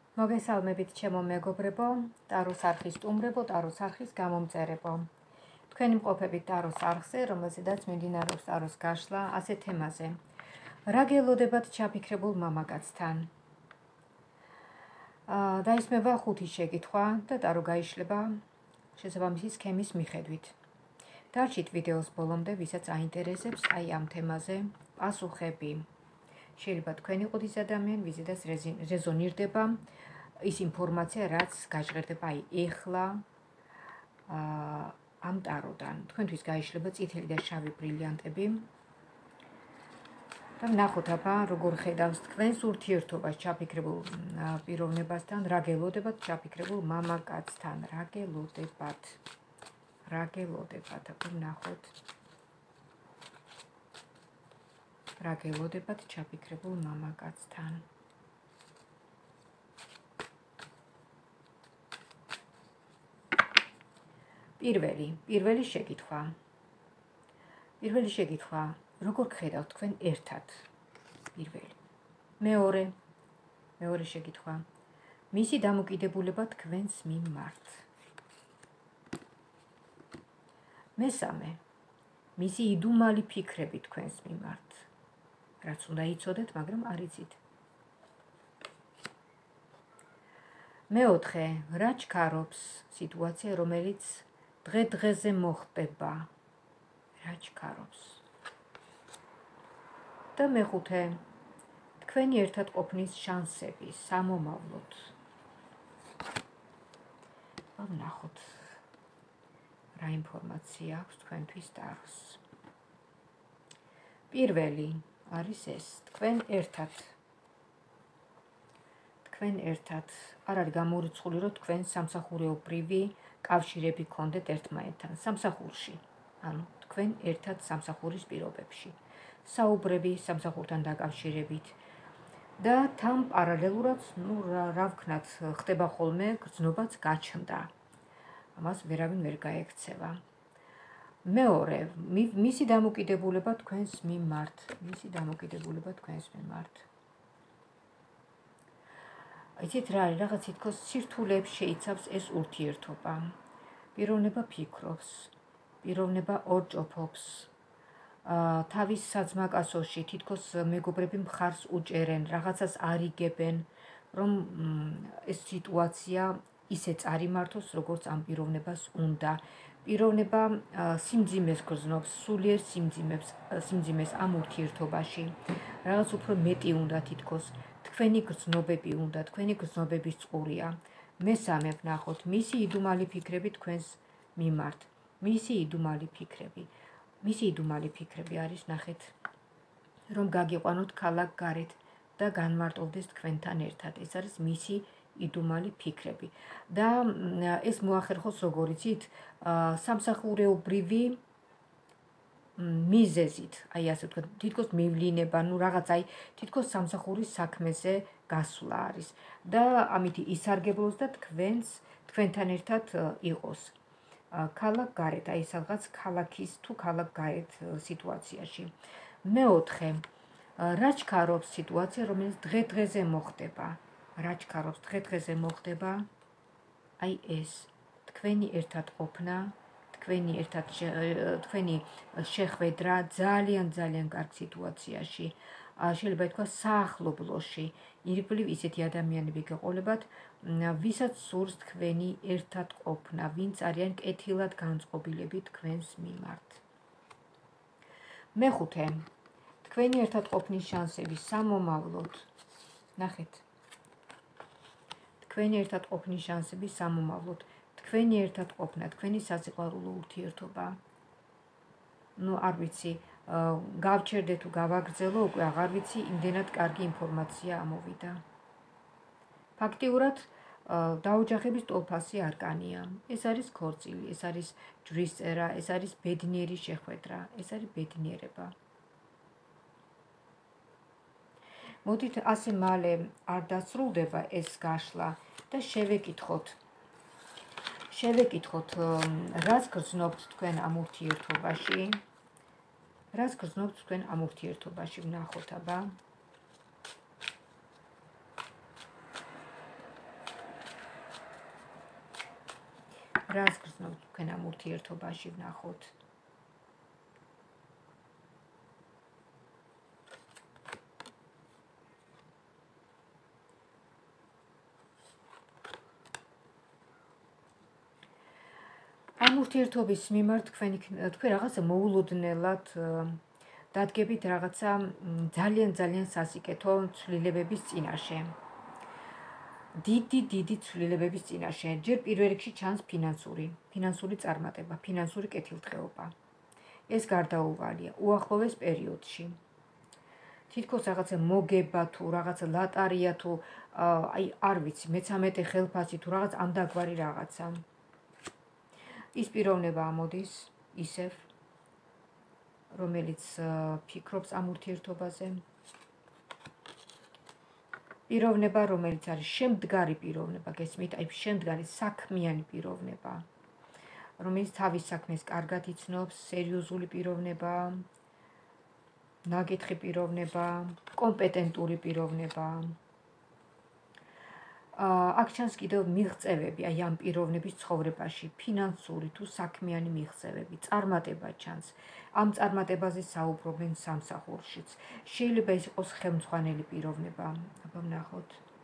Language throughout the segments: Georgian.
მოგესალმებით ჩემო მეგობრებო, ტაროს არხის სტუმრებო, ტაროს არხის გამომწერებო. თქვენი მყოფებით ტაროს არხზე, რომელზედაც მიმდინარეობს ტაროს გაშლა ასე თემაზე. რა გელოდებათ ჩაფიქრებულ მამაკაცთან? დაისმება 5 შეკითხვა და ტარო გაიშლება შესაბამისი სქემის მიხედვით. დარჩით ვიდეოს ბოლომდე, ვისაც აინტერესებს აი ამ თემაზე პასუხები. შეიძლება თქვენ იყოთ ის ადამიანი, ვიზედაც რეზონირდება ის ინფორმაცია, რაც გაჟღერდება აი ეხლა ამ ტაროდან. თქვენთვის გაიშლება წითელი და შავი ბრილიანტები. და ვნახოთ აბა როგორ ხედავს თქვენს ურთიერთობას ჩაფიქრებულ პიროვნებასთან, რა გელოდებათ ჩაფიქრებულ მამაკაცთან, რა გელოდებათ, აბა ვნახოთ. რა გელოდებათ ჩაფიქრებულ მამაკაცთან. პირველი შეკითხვა. როგორ გხედავთ თქვენ ერთად? პირველი. მეორე შეკითხვა. მისი დამოკიდებულება თქვენს მიმართ. მესამე. მისი იდუმალი ფიქრები თქვენს მიმართ. რაც უნდა იცოდეთ, მაგრამ არ იცით. მეოთხე, რა ჩქარობს სიტუაცია, რომელიც დღე-დღეზე მოხდება? რა ჩქარობს? და მეხუთე, თქვენი ერთად ყოფნის შანსები სამომავლოდ. ვნახოთ რა ინფორმაცია აქვს თქვენთვის ტაროს. პირველი არის ეს, თქვენ ერთად. არ არის გამორიცხული, რომ თქვენ სამსახურეობრივი კავშირები გქონდეთ ერთმანეთთან სამსახურში. ანუ თქვენ ერთად სამსახურის პირობებში. საუბრები სამსახურთან დაკავშირებით და თან პარალელურად, რა ვქნათ, ხდება ხოლმე გრძნობაც გაჩნდა. ამას ვერავინ ვერ გაექცევა. მეორე, მისი დამოკიდებულება თქვენს მიმართ. იცით რა არის, რაღაც თითქოს სირთულეებს შეიცავს ეს ურთიერთობა. პიროვნება ფიქრობს, პიროვნება ორჭოფობს. თავის საძმაკაცოში თითქოს მეგობრები მხარს უჭერენ, რაღაცას არიგებენ, რომ ეს სიტუაცია ისე წარიმართოს, როგორც ამ პიროვნებას უნდა. პიროვნება სიმძიმეს გრძნობს, სულიერ სიმძიმეს ამ ურთიერთობაში. რაღაც უფრო მეტი უნდა თითქოს, თქვენი გრძნობები უნდა, თქვენი გრძნობების წყურია. მესამე ვნახოთ, მისი იდუმალი ფიქრები თქვენს მიმართ. მისი იდუმალი ფიქრები არის, ნახეთ, რომ გაგიყვანოთ ქალაქ გარეთ და განმარტოვდეს თქვენთან ერთად. ეს არის მისი იდუმალი ფიქრები. და ეს მოახერხოს, როგორ იცით, სამსახურეობრივი მიზეზით, აი ასე ვთქვათ, თითქოს მივლინება, რაღაც აი თითქოს სამსახურის საქმეზე გასვლა არის და ამითი ისარგებლოს და თქვენთან ერთად იყოს. ქალაქ გარეთ, აი სადღაც ქალაქის თუ ქალაქ გარეთ სიტუაციაში. მეოთხე, რა ჩქარობს სიტუაცია, რომელიც დღე-დღეზე მოხდება? აი ეს, თქვენი ერთად ყოფნა, თქვენი შეხვედრა ძალიან კარგ სიტუაციაში. შეიძლება ითქვა საახლობლოში. ირგვლივ ისეთი ადამიანები გეყოლებათ, ვისაც სურს თქვენი ერთად ყოფნა, ვინც არიან კეთილად განწყობილები თქვენს მიმართ. მეხუთე, თქვენი ერთად ყოფნის შანსები სამომავლოდ. ნახეთ. თქვენი ერთად ყოფნის შანსები სამომავლოდ. თქვენი ერთად ყოფნა, თქვენი სასიყვარულო ურთიერთობა. არ ვიცი, გავჩერდე თუ გავაგრძელო, უკვე აღარ ვიცი, იმდენად კარგი ინფორმაცია ამოვიდა. ფაქტიურად დაოჯახების ტოლფასი არკანია. ეს არის ქორწილი, ეს არის ჯვრის წერა, ეს არის ბედნიერი შეხვედრა, ეს არის ბედნიერება. მოდით ასე მალე არ დასრულდება ეს გაშლა და შევეკითხოთ, რას გრძნობთ თქვენ ამ ურთიერთობაში. ვნახოთ აბა. რას გრძნობთ თქვენ ამ ურთიერთობაში ვნახოთ. ამ ურთიერთობის მიმართ თქვენ რაღაცა მოულოდნელად დადგებით რაღაცა ძალიან სასიკეთო ცვლილებების წინაშე. დიდი ცვლილებების წინაშე. ჯერ პირველ რიგში ჩანს ფინანსური წარმატება, ფინანსური კეთილდღეობა. ეს გარდაუვალია უახლოეს პერიოდში. თითქოს რაღაცა მოგება თუ რაღაცა ლატარია თუ არ ვიცი, მე-13 ხელფასი თუ რაღაც ამდაგვარი რაღაცა. ის პიროვნება ამოდის ისევ, რომელიც ფიქრობს ამ ურთიერთობაზე. პიროვნება, რომელიც არის შემდგარი პიროვნება, გესმით, აი შემდგარი საქმიანი პიროვნება, რომელიც თავის საქმეს კარგად იცნობს, სერიოზული პიროვნება, ნაკითხი პიროვნება, კომპეტენტური პიროვნება. აქ ჩანს კიდევ მიღწევები, აი ამ პიროვნების ცხოვრებაში, ფინანსური თუ საქმიანი მიღწევები, წარმატება ჩანს. ამ წარმატებაზე საუბრობენ სამსახურშიც. შეიძლება ის იყოს ხელმძღვანელი პიროვნება. აბა ვნახოთ.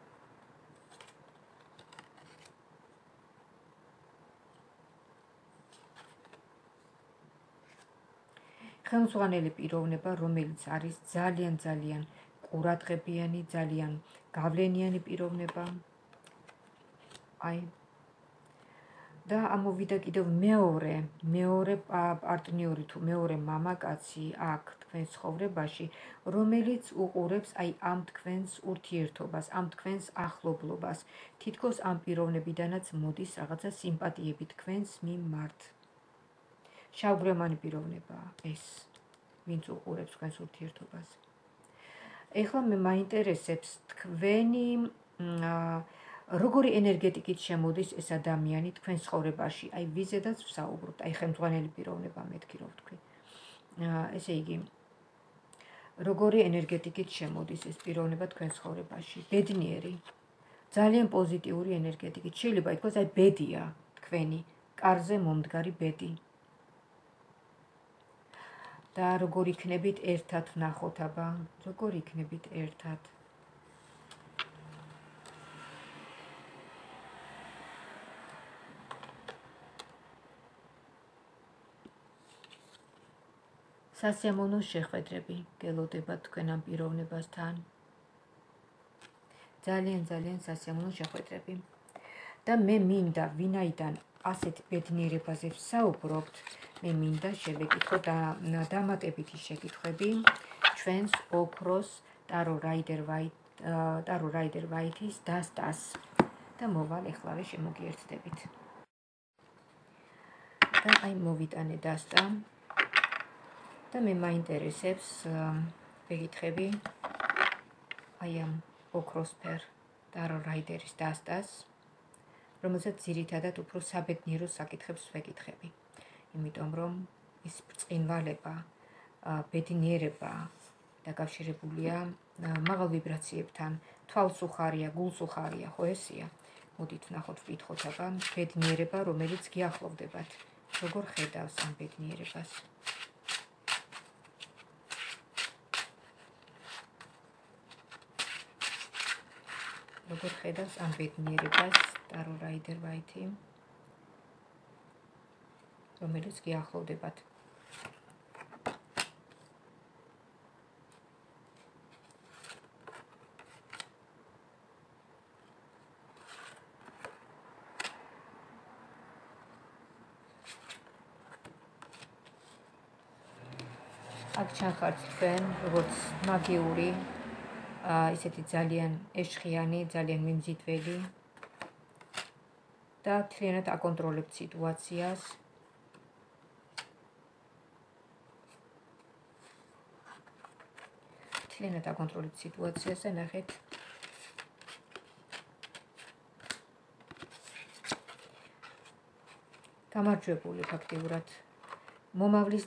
ხელმძღვანელი პიროვნება, რომელიც არის ძალიან ყურადღებიანი, ძალიან გავლენიანი პიროვნება. აი და ამოვიდა კიდევ მეორე პარტნიორი თუ მეორე მამაკაცი აქ თქვენს ცხოვრებაში, რომელიც უყურებს აი ამ თქვენს ურთიერთობას, ამ თქვენს ახლობლობას. თითქოს ამ პიროვნებიდანაც მოდის რაღაცა სიმპათიები თქვენს მიმართ. შავგვრემანი პიროვნებაა ეს, ვინც უყურებს თქვენს ურთიერთობას. ეხლა მე მაინტერესებს თქვენი როგორი ენერგეტიკით შემოდის ეს ადამიანი თქვენს ცხოვრებაში, აი ვიზედაც ვსაუბრობთ, აი ხელმძღვანელი პიროვნება მეთქი რო ვთქვი. ესე იგი, როგორი ენერგეტიკით შემოდის ეს პიროვნება თქვენს ცხოვრებაში? ბედნიერი, ძალიან პოზიტიური ენერგეტიკით. შეიძლება ითქვას, აი ბედია თქვენი, კარზე მომდგარი ბედი. და როგორ იქნებით ერთად ვნახოთ, აბა, როგორ იქნებით ერთად? სასიამოვნო შეხვედრები გელოდება თქვენ ამ პიროვნებასთან. ძალიან სასიამოვნო შეხვედრები. და მე მინდა, ვინაიდან ასეთ ბედნიერებაზე ვსაუბრობთ, მე მინდა შევეკითხოთ დამატებითი შეკითხვები ჩვენს ოქროს ტარო რაიდერ ვაითის დასტას და მოვალ ეხლავე შემოგიერთდებით. და აი მოვიტანე დასტა და მე მაინტერესებს ვეკითხები აი ამ ოქროსფერ ტარო რაიდერის დასტას, რომელსაც ძირითადად უფრო საბედნიერო საკითხებს ვეკითხები. იმიტომ რომ ის ბრწყინვალება, ბედნიერება დაკავშირებულია მაღალ ვიბრაციებთან, თვალსუხარია, გულსუხარია, ხო ესია? მოდით ვნახოთ, ვკითხოთ აბა ბედნიერება, რომელიც გიახლოვდებათ. როგორ ხედავს ამ ბედნიერებას? როგორ ხედავს ამ ბედნიერებას ტარო რაიდერ ვაითი, რომელიც გიახლოვდებათ? აქ ჩანხართ თქვენ, როგორც მაგიური, ისეთი ძალიან ეშხიანი, ძალიან მიმზიდველი და მთლიანად აკონტროლებთ სიტუაციას. მთლიანად აკონტროლებთ სიტუაციას და ნახეთ, გამარჯვებული ფაქტიურად. მომავლის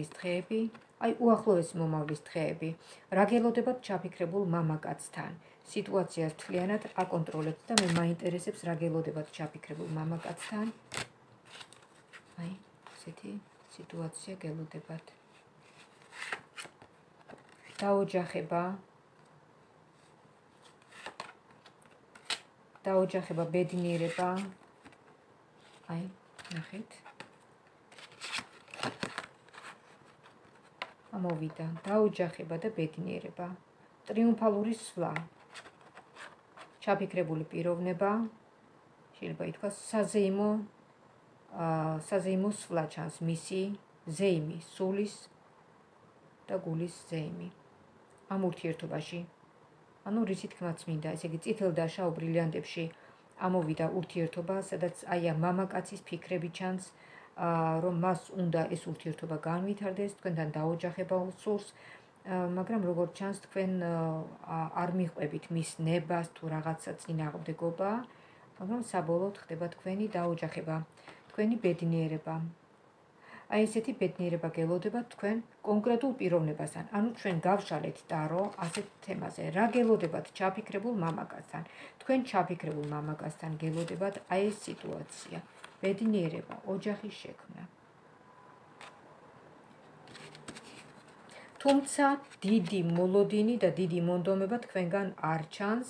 დღეები, აი უახლოესი მომავლის დღეები, რა გელოდებათ ჩაფიქრებულ მამაკაცთან, სიტუაციას მთლიანად აკონტროლებთ და მე მაინტერესებს რა გელოდებათ ჩაფიქრებულ მამაკაცთან. აი, ესეთი სიტუაცია გელოდებათ. დაოჯახება, ბედნიერება. აი, ნახეთ. ამოვიდა დაოჯახება და ბედნიერება. ტრიუმფალური სვლა. ჩაფიქრებული პიროვნება. შეიძლება ითქვას საზეიმო სვლა ჩანს მისი ზეიმი, სულის და გულის ზეიმი. ამ ურთიერთობაში. ანუ რისი თქმაც მინდა, ესე იგი წითელ და შავ ბრილიანტებში ამოვიდა ურთიერთობა, სადაც აი ამ მამაკაცის ფიქრები ჩანს, რომ მას უნდა ეს ურთიერთობა განვითარდეს, თქვენთან დაოჯახება სურს, მაგრამ როგორც ჩანს თქვენ არ მიყვებით მის ნებას თუ რაღაცა წინააღმდეგობა, მაგრამ საბოლოოდ ხდება თქვენი დაოჯახება, თქვენი ბედნიერება. აი ესეთი ბედნიერება გელოდება თქვენ კონკრეტულ პიროვნებასთან. ანუ ჩვენ გავშალეთ ტარო ასეთ თემაზე. რა გელოდებათ ჩაფიქრებულ მამაკაცთან? თქვენ ჩაფიქრებულ მამაკაცთან გელოდებათ აი ეს სიტუაცია. ბედნიერება, ოჯახის შექმნა. თუმცა დიდი მოლოდინი და დიდი მონდომება თქვენგან არ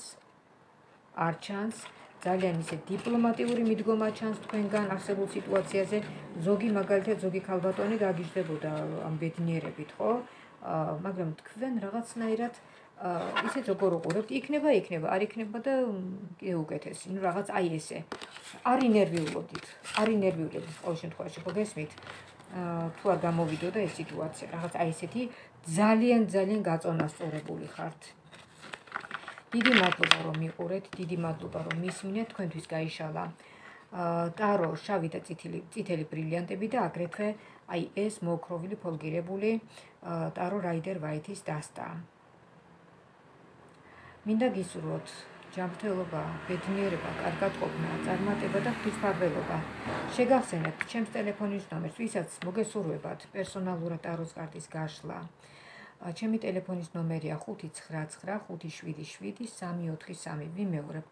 ჩანს. ძალიან ისე დიპლომატიური მიდგომა ჩანს თქვენგან არსებულ სიტუაციაზე. ზოგი მაგალითად ზოგი ქალბატონი გაგიჟდებოდა ამ ბედნიერებით, ხო? მაგრამ თქვენ რაღაცნაირად ისეთ როგორ უყურებთ, იქნება, არ იქნება და კიდე უკეთესი. ნუ რაღაც აი ესე. არ ინერვიულობდით ყოველ შემთხვევაში, ხო გესმით? თუ არ გამოვიდოდა ეს სიტუაცია, რაღაც აი ესეთი ძალიან გაწონასწორებული ხართ. დიდი მადლობა რომ მიყურეთ, დიდი მადლობა რომ მისმინეთ, თქვენთვის გაიშალა ტარო შავი და წითელი ბრილიანტები და აგრეთვე აი ეს მოოქროვილი ფოლგირებული ტარო რაიდერ ვაითის დასტა. მინდა გისურვოთ ჯანმრთელობა, ბედნიერება, კარგად ყოფნა, წარმატება და ღვთისმფარველობა. შეგახსენებთ ჩემს ტელეფონის ნომერს, ვისაც მოგესურვებათ პერსონალურად ტაროს კარტის გაშლა. ჩემი ტელეფონის ნომერია 599577343. ვიმეორებ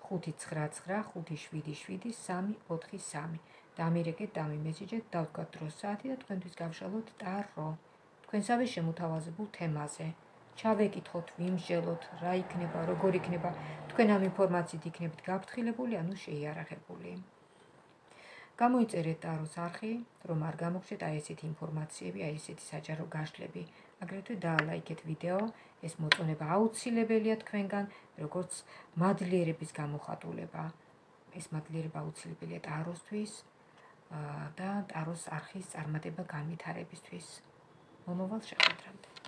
599577343. დამირეკეთ, დამიმესიჯეთ, დავდგათ დროს საათი და თქვენთვის გავშალოთ ტარო. თქვენსავე შემოთავაზებულ თემაზე. ჩავეკითხოთ, ვიმსჯელოთ, რა იქნება, როგორ იქნება, თქვენ ამ ინფორმაციით იქნებით გაფრთხილებული, ანუ შეიარაღებული. გამოიწერეთ ტაროს არხი, რომ არ გამოგჩეთ აი ესეთი ინფორმაციები, აი ესეთი საჯარო გაშლები. აგრეთვე დაალაიქეთ ვიდეო, ეს მოწონება აუცილებელია თქვენგან, როგორც მადლიერების გამოხატულება. ეს მადლიერება აუცილებელია ტაროსთვის და ტაროს არხის წარმატება განვითარებისთვის. მომავალ შეხვედრამდე.